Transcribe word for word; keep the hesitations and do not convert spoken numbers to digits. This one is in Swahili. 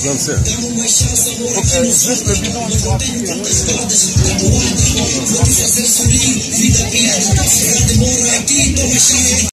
dois anos certo. Porque juste le bidon il sera plié.